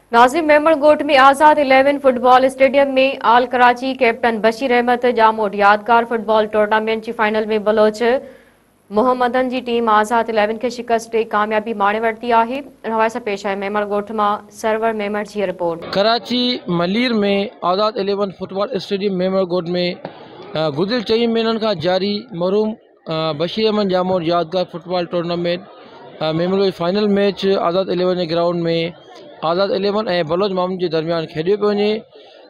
नाज़िम मेमणगोट में आज़ाद 11 football stadium में all Karachi captain Bashir Ahmed Jamot यादगार फुटबॉल टूर्नामेंट की फाइनल में बलोच मोहम्मदन की टीम आज़ाद 11 के शिकस्त ॾेई कामयाबी माणे वरिती आहे। रवायत से पेश है मेमणगोट मां सरवर मेमण की रिपोर्ट। कराची मलीर में आज़ाद 11 फुटबॉल स्टेडियम मेमणगोट में गुज़िरियल 4 महीननि का जारी मरहूम बशीर अहमद जामोट यादगार फुटबॉल टूर्नामेंट मेमणगोट फाइनल मैच आज़ाद 11 के ग्राउंड में आज़ाद 11 और बलोच मामून के दरमियान खेडियो पे वञे।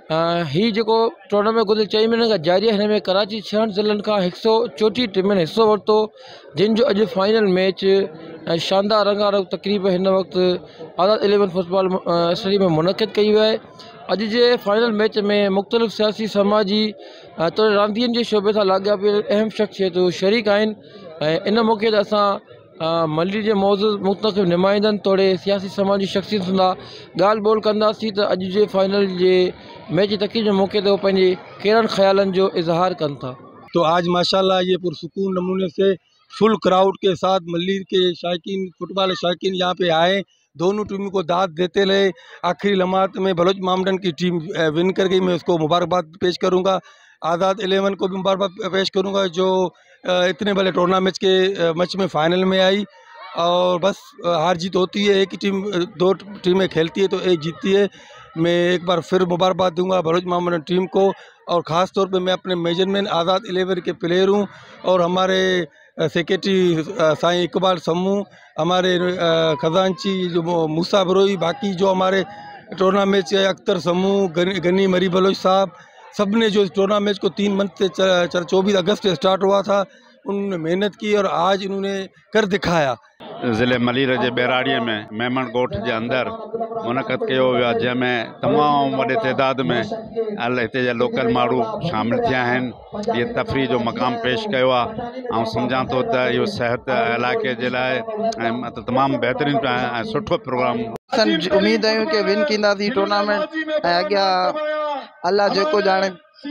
ही जो टूर्नामेंट गुज़िरियल 4 महीननि का जारी है। हिन कराची 66 ज़िलनि का 134 टीमुनि हिस्सो वरितो, जिन जो अॼु फाइनल मैच शानदार रंगारंग तकरीब हिन वक्त आज़ाद 11 फुटबॉल स्टेडियम में मुनक़िद कई वई। अॼु जे फाइनल मैच में मुख़्तलिफ़ सियासी समाजी तो रांदियुनि जे शोबे सां लाॻापियल अहम शख़्सियतूं शरीक आहिनि। इन मौक़े ते असां मलीर जे मौजूद मुख़्तलिफ़ नुमाइंदनि तोड़े सियासी समाजी शख़्सियतुनि सां ॻाल्हि ॿोल कंदासीं त अॼु जे फाइनल जे मैच जी तकरीब जे मौक़े ते वो पंहिंजे कहिड़नि ख़्यालनि जो इज़हार कनि था। तो आज माशाल्लाह ये पुरसुकून नमूने से फुल क्राउड के साथ मलीर के शायकीन फुटबॉल शायकीन यहाँ पे आए, दोनों टीमों को दाद देते रहे। आखिरी लम्हात में बलोच मामडन की टीम विन कर गई। मैं उसको मुबारकबाद पेश करूँगा। आज़ाद 11 को भी मुबारकबाद पेश करूँगा जो इतने बड़े टूर्नामेंट के मैच में फ़ाइनल में आई। और बस हार जीत होती है, एक ही टीम दो टीमें खेलती है तो एक जीतती है। मैं एक बार फिर मुबारकबाद दूंगा बलोच मामडन टीम को, और ख़ास तौर पे मैं अपने मेजरमैन आज़ाद 11 के प्लेयर हूँ और हमारे सेक्रेटरी साईं इकबाल समू, हमारे खजांची जो मूसा बरोई, बाकी जो हमारे टूर्नामेंट के अख्तर समू, गनी मरी बलोच साहब, सब ने जो टूर्नामेंट को 3 मंथ से 24 अगस्त से स्टार्ट हुआ था, उन्होंने मेहनत की और आज इन्होंने कर दिखाया। ज़िले मलीर के बेराड़ीअ में मेमणगोट के अंदर मुनक़द किया वियो, जंहिंमें तमामु वॾे तइदाद में हिते जा लोकल माण्हू शामिल थिया आहिनि। ये तफ़रीह जो मक़ाम पेश किया है। सम्झां थो त इहो सिहत इलाइक़े जे लाइ मतलब तमामु बहितरीन ऐं सुठो प्रोग्राम। उम्मीद आहियूं कि विन कंदासीं टूर्नामेंट ऐं अॻियां अल्लाह जेको ॼाणे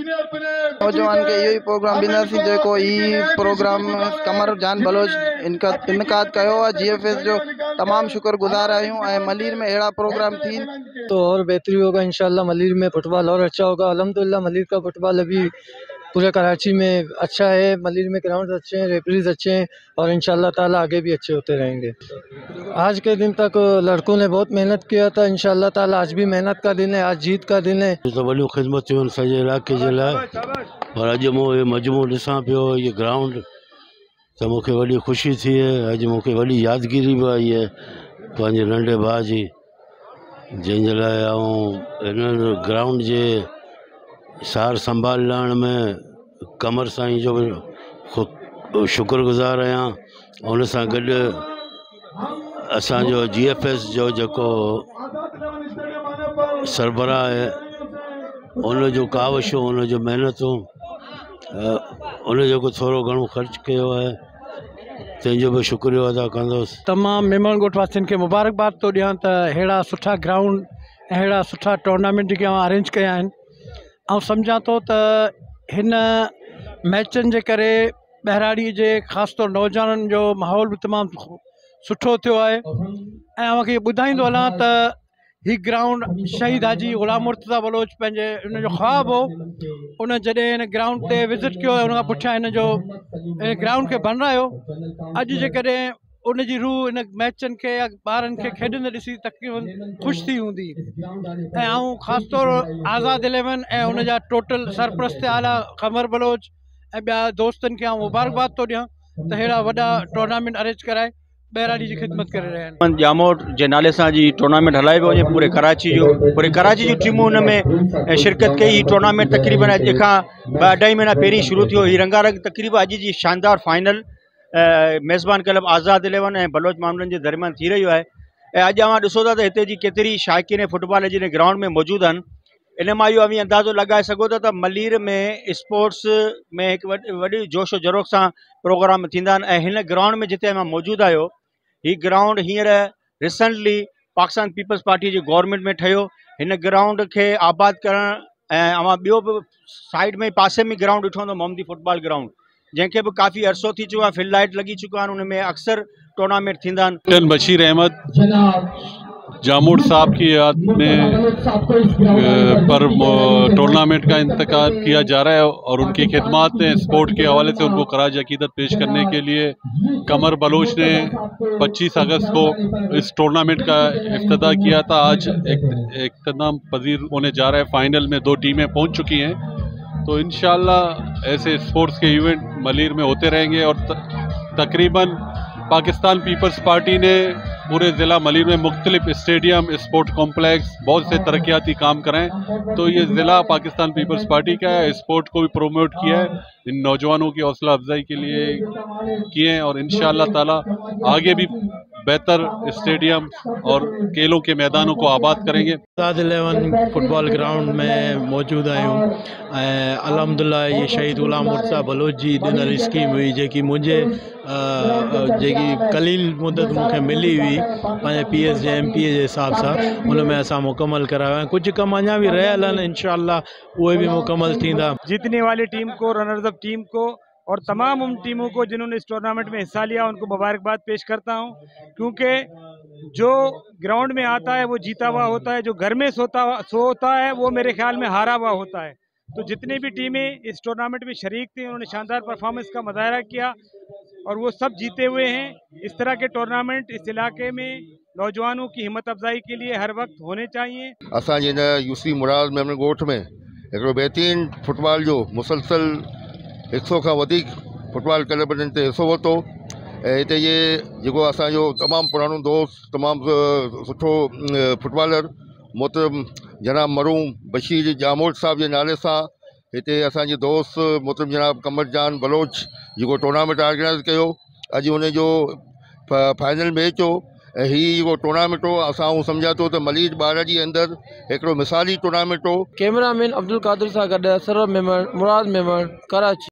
नौजवान के इहो प्रोग्राम ॾींदासीं जेको ही प्रोग्राम कमर जान बलोच इनकाद कयो आहे। GFS जो तमाम शुक्रगुजार आहियूं ऐं मलीर में अहिड़ा प्रोग्राम थी तो और बेहतरी होगा इंशाल्लाह। मलीर में फुटबॉल और अच्छा होगा। अल्हम्दुलिल्लाह मलीर का फुटबॉल अभी पूरे कराची में अच्छा है। मलीर में ग्राउंड अच्छे हैं, रेफरीज अच्छे हैं और इंशाल्लाह ताला आगे भी अच्छे होते रहेंगे। आज के दिन तक लड़कों ने बहुत मेहनत किया था, इंशाल्लाह ताला आज भी मेहनत का दिन है, आज जीत का दिन है। तो वॾियूं ख़िदमतूं सॼे इलाइक़े जे लाइ, और अॼु मूं ये मजमू ॾिसां पियो ये ग्राउंड तो मूंखे वॾी ख़ुशी थी है। अॼु मूंखे वॾी यादगिरी भी आई है पंहिंजे नंढे भाउ जी, जंहिंजे लाइ हिन ग्राउंड जे सार संभालण में कमर साईं जो भी शुक्रगुजार आहियां। उन सां गॾु असांजो GFS जो जेको सरबराह है उन जो कावशूं, उन जो मेहनतूं, उन जो थोरो घणो ख़र्च कियो है, तंहिंजो भी शुक्रिया अदा कंदुसि। तमाम मेमणगोट वासियुनि खे मुबारकबाद तो ॾियां त अहिड़ा सुठा ग्राउंड अहिड़ा सुठा टूर्नामेंट जेके अरेंज कया आहिनि। ऐं सम्झां थो त हिन मैचनि जे करे बहिराड़ी जे ख़ासि तौर नौजवाननि जो माहौल भी तमामु सुठो थियो आहे। ऐं मूंखे ॿुधाईंदो हलां त ही ग्राउंड शहीद हाजी ग़ुलाम मुर्तज़ा बलोच पंहिंजे हुन जो ख़्वाबु हो, उन जॾहिं हिन ग्राउंड ते विज़िट कयो हुन खां पुठियां हिन जो इन ग्राउंड खे बणायो। अॼु जेकॾहिं उन जी रूह इन मैचनि खे या ॿारनि खे खेॾंदे ॾिसी तक़रीबन ख़ुशि थी हूंदी। ऐं आऊं ख़ासि तौर आज़ाद 11 ऐं उन जा टोटल सरपरस्त आला क़मर बलोच ऐं ॿिया दोस्तनि खे आऊं मुबारकबाद थो ॾियां त अहिड़ा वॾा टूर्नामेंट अरेंज कराए बहिराड़ी जी ख़िदमत करे रहिया आहिनि। जामोट जे नाले सां जी टूर्नामेंट हलाई पियो वञे पूरे कराची जूं टीमूं हुन में शिरकत कई। टूर्नामेंट तक़रीबन अॼु खां 2-2.5 महीना पहिरीं शुरू थियो। ही रंगारंग तक़रीब अॼु जी शानदार फाइनल मेज़बान क्लब आज़ाद 11 ऐं बलोच मामलनि जे दरमियान थी रहियो आहे। ऐं अॼु अवां ॾिसो था त हिते जी केतिरी शाइकीन फुटबॉल जिन ग्राउंड में मौजूद आहिनि। इन मां इहो अवी अंदाज़ो लगाए सघो था त मलीर में स्पोर्ट्स में हिकु वॾी जोश व जरोक सां प्रोग्राम थींदा आहिनि। ऐं हिन ग्राउंड में जिते मां मौजूदु आहियो, ही ग्राउंड हींअर रिसेंटली पाकिस्तान पीपल्स पार्टी जी गवर्नमेंट में ठहियो। हिन ग्राउंड खे आबाद करणु ऐं अवां ॿियो बि साइड में पासे में ग्राउंड ॾिठो हूंदो मोहम्मदी फुटबॉल ग्राउंड, जंहिंखे बि काफ़ी अरसो थी चुको आहे। फिल लाइट लॻी चुका आहिनि, उन में अक्सर टूर्नामेंट थींदा आहिनि। बशीर अहमद जामोद साहब की याद में पर टूर्नामेंट का इंतकाल किया जा रहा है और उनकी खिदमात ने स्पोर्ट के हवाले से उनको खराज अकीदत पेश करने के लिए कमर बलोच ने 25 अगस्त को इस टूर्नामेंट का इफ्तिताह किया था। आज इख्तिताम पजीर होने जा रहा है। फाइनल में 2 टीमें पहुंच चुकी हैं, तो इंशाल्लाह ऐसे स्पोर्ट्स के इवेंट मलीर में होते रहेंगे। और तकरीबन पाकिस्तान पीपल्स पार्टी ने पूरे ज़िला मलीर में मुख्तलिफ स्टेडियम, स्पोर्ट कॉम्प्लेक्स, बहुत से तरक्याती काम कराएं, तो ये ज़िला पाकिस्तान पीपल्स पार्टी का है। स्पोर्ट को भी प्रोमोट किया है, इन नौजवानों की हौसला अफजाई के लिए किए हैं और इंशाअल्लाह ताला आगे भी बेहतर स्टेडियम और खेलों के मैदानों को आबाद करेंगे। आज़ाद 11 फुटबॉल ग्राउंड में मौजूद आहियूं ऐं अल्हम्दुलिल्लाह ये शहीद ग़ुलाम मुर्तज़ा बलोच जी ॾिनल स्कीम हुई जेकी मुंहिंजे जेकी कलील मुदत मूंखे मिली हुई पंहिंजे PS जे MP जे हिसाब सां उन में असां मुकमल करायो ऐं कुझु कम अञा भी रहियल आहिनि, इंशाअल्लाह उहे भी मुकमल थींदा। जीतने वाली टीम को, रनर्स अप टीम को और तमाम उन टीमों को जिन्होंने इस टूर्नामेंट में हिस्सा लिया उनको मुबारकबाद पेश करता हूं, क्योंकि जो ग्राउंड में आता है वो जीता हुआ होता है, जो घर में सोता है वो मेरे ख्याल में हारा हुआ होता है। तो जितनी भी टीमें इस टूर्नामेंट में शरीक थी उन्होंने शानदार परफॉर्मेंस का मुजाहरा किया और वो सब जीते हुए हैं। इस तरह के टूर्नामेंट इस इलाके में नौजवानों की हिम्मत अफजाई के लिए हर वक्त होने चाहिए। असांजे यूसी मुराद मेमन ॻोठ में हिकिड़ो बहितरीन फुटबॉल जो मुसलसल 100 खां वधीक फुटबॉल क्लबनि ते हिसो वरितो ऐं हिते ये जेको असांजो तमामु पुराणो दोस्त, तमामु सुठो फुटबॉलर मोहतरम जनाब मरूम बशीर जामोद साहब जे नाले सां हिते असांजे दोस्त मोहतरम जनाब कमर जान बलोच जेको टूर्नामेंट ऑर्गेनाइज़ कयो। अॼु हुनजो फाइनल मैच हो ऐं हीउ जेको टूर्नामेंट हो असां सम्झा थो त मलीर 12 जे अंदरि हिकिड़ो मिसाली टूर्नामेंट हो। कैमरामैन अब्दुल कादिर सां गॾु सरवर मेमण, मुराद मेमण, कराची।